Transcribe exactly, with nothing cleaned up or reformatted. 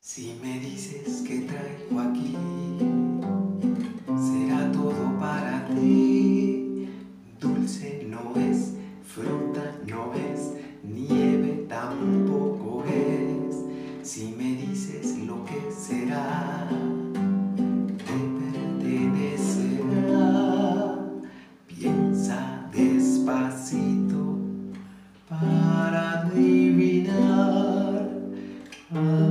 Si me dices que traigo aquí, será todo para ti. Dulce no es, fruta no es, nieve tampoco es. Si me dices lo que será, te pertenecerá. Piensa despacito para adivinar.